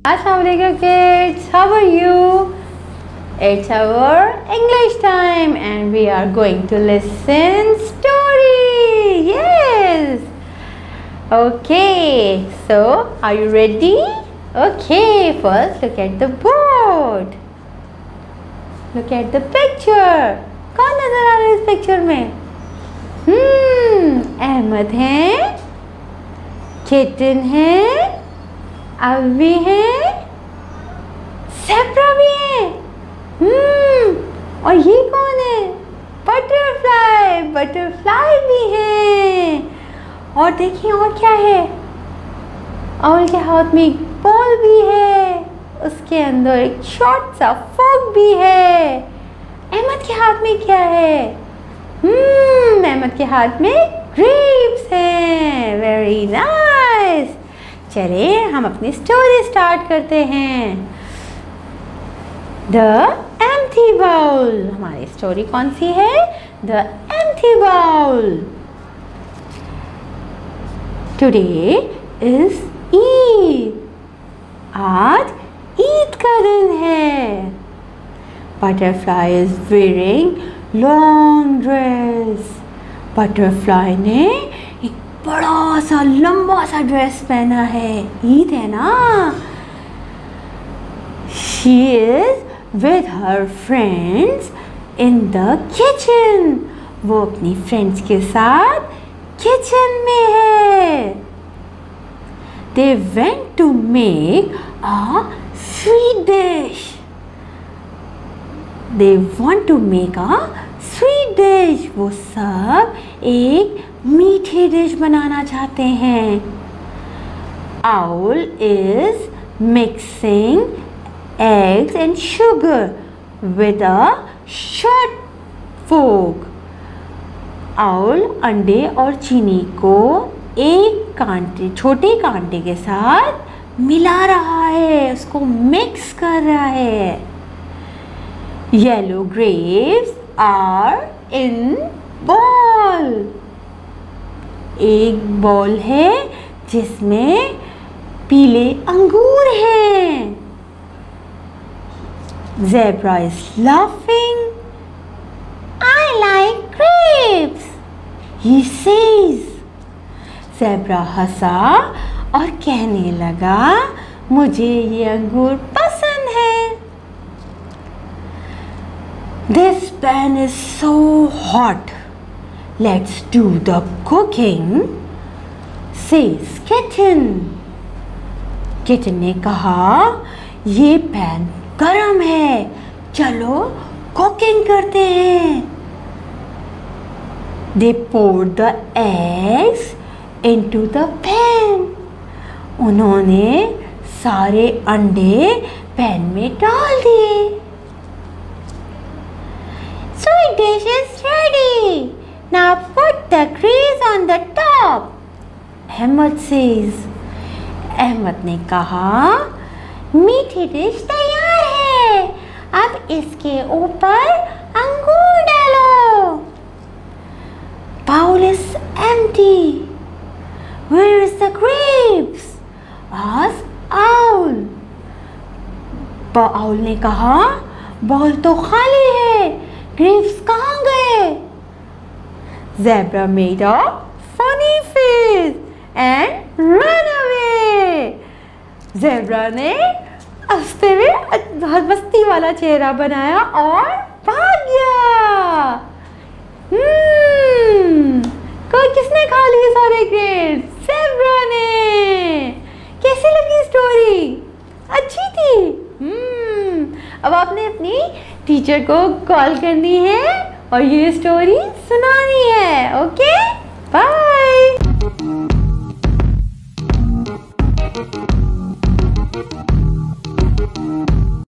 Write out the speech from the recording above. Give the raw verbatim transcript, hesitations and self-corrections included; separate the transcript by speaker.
Speaker 1: Assalamualaikum kids, how are you? It's our English time and we are going to listen story. Yes. Okay, so are you ready? Okay, first look at the board. Look at the picture. कौन नजर आ रहा है इस picture में? हम्म अहमद है, kitten है, अवी है, ज़ेब्रा भी है। हम्म और ये कौन है? बटरफ्लाई, बटरफ्लाई भी है। और देखिए और क्या है? और के हाथ में एक बॉल भी है, उसके अंदर एक शॉर्ट सा फोक भी है। अहमद के हाथ में क्या है? हम्म अहमद के हाथ में ग्रेप्स हैं। Very nice. चलिए हम अपनी स्टोरी स्टार्ट करते हैं। The empty bowl. हमारी स्टोरी कौन सी है? The empty bowl. Today is Eid. आज ईद का दिन है। Butterfly is wearing long dress. Butterfly ने एक बड़ा सा लंबा सा ड्रेस पहना है। ईद है ना। She is with her friends in the kitchen. वो अपनी फ्रेंड्स के साथ किचन में है। They went to make a sweet dish. They want to make a sweet dish. वो सब एक मीठी डिश बनाना चाहते हैं। Owl is mixing eggs and sugar with a short fork. Owl अंडे और चीनी को एक कांटे छोटे कांटे के साथ मिला रहा है, उसको मिक्स कर रहा है। Yellow grapes are in ball. एक बॉल है जिसमें पीले अंगूर हैं। Zebra is laughing. I like grapes, he says. Zebra हंसा और कहने लगा, मुझे ये अंगूर पसंद है। This pan is so hot. Let's do the cooking, says Kitten. Kitten ने कहा, ये पैन गरम है, चलो कुकिंग करते हैं। They poured the eggs into the pan. उन्होंने सारे अंडे पैन में डाल दिए। Sweet dish is ready. Now put the grease on the top. Ahmad says. Ahmad ने कहा, मीठी डिश तैयार है, अब इसके ऊपर अंगूर डालो। Bowl is empty. Where is the grapes? asked Owl. Owl ने कहा, बॉल तो खाली है, ग्रेप्स कहाँ गए? Zebra made a funny face and ran away. Zebra ने हंसते हुए बहुत मस्ती वाला चेहरा बनाया और भाग गया। हम्म कोई किसने खा लिए सारे ग्रेप्स? Zebra ने। कैसी लगी स्टोरी? अच्छी थी। हम्म अब आपने अपनी टीचर को कॉल करनी है और ये स्टोरी सुनानी है।